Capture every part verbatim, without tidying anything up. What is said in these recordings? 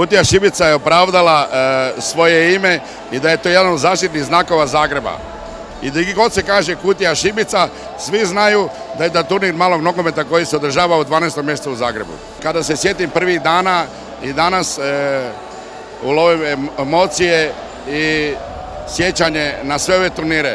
Kutija šibica je opravdala e, svoje ime i da je to jedan od zaštitnih znakova Zagreba. I gdje god se kaže Kutija šibica, svi znaju da je da turnir malog nogometa koji se održava u dvanaestom mjesecu u Zagrebu. Kada se sjetim prvih dana i danas e, ulovim emocije i sjećanje na sve ove turnire.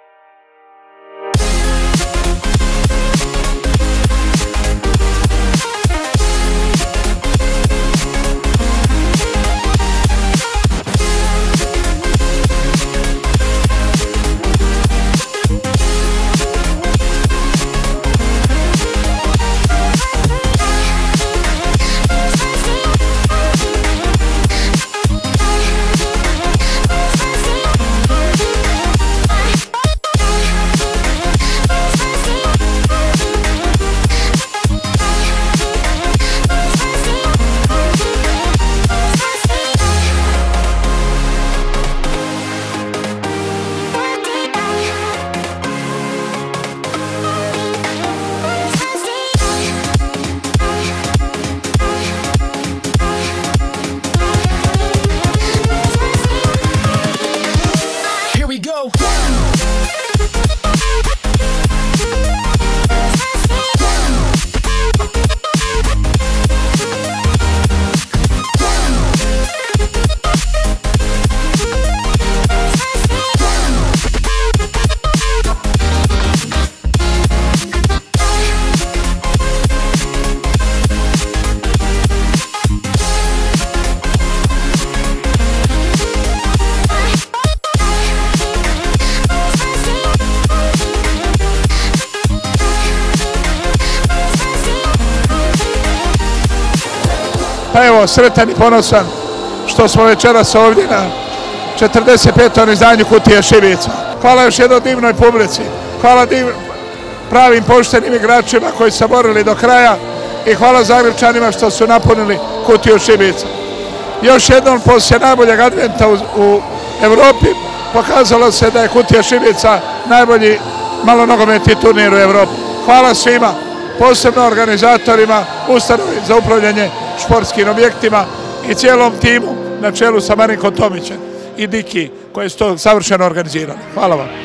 Pa evo, sretan i ponosan što smo večeras ovdje na četrdeset petom izdanju Kutije šibica. Hvala još jednoj divnoj publici, hvala div... pravim poštenim igračima koji su se borili do kraja i hvala Zagrebčanima što su napunili Kutiju šibica. Još jednom, poslije najboljeg adventa u, u Evropi, pokazalo se da je Kutija šibica najbolji malonogometni turnir u Evropi. Hvala svima, posebno organizatorima, ustanovi za upravljanje športskim objektima i cijelom timu na čelu sa Marinkom Tomićem i Diki koji su to savršeno organizirali. Hvala vam.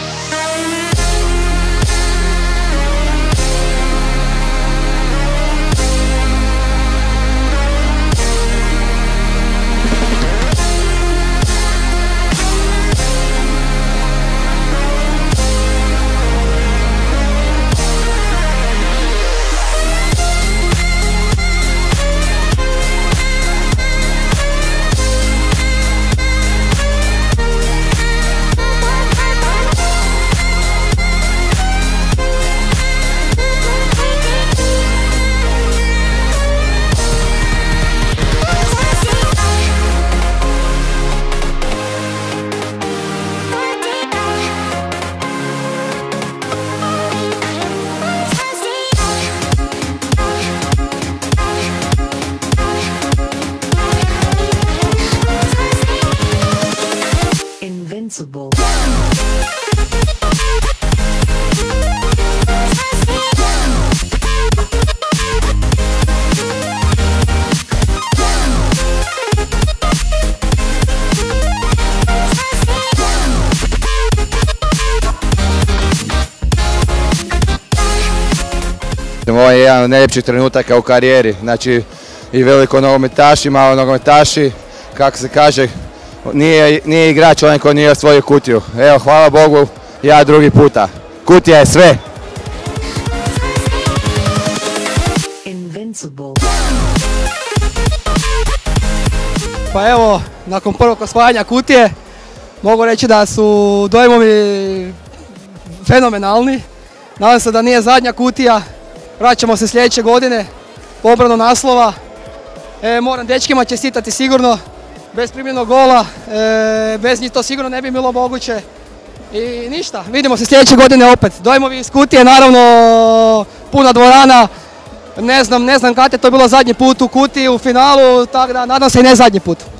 Invincible. Ovo je jedan od najljepših trenutaka u karijeri, znači i veliko nogometaši, malo nogometaši, kako se kaže, nije, nije igrač onaj koji nije osvojio Kutiju. Evo, hvala Bogu, ja drugi puta. Kutija je sve! Invincible. Pa evo, nakon prvog osvajanja Kutije, mogu reći da su dojmovi fenomenalni. Nadam se da nije zadnja Kutija. Vraćamo se sljedeće godine, obranu naslova. E, moram dečkima čestitati sigurno, bez primljenog gola, e, bez njih to sigurno ne bi bilo moguće. I ništa, vidimo se sljedeće godine opet. Dojmovi iz Kutije, naravno puna dvorana, ne znam, ne znam kad je to bilo zadnji put u Kutiji u finalu, tako da nadam se i ne zadnji put.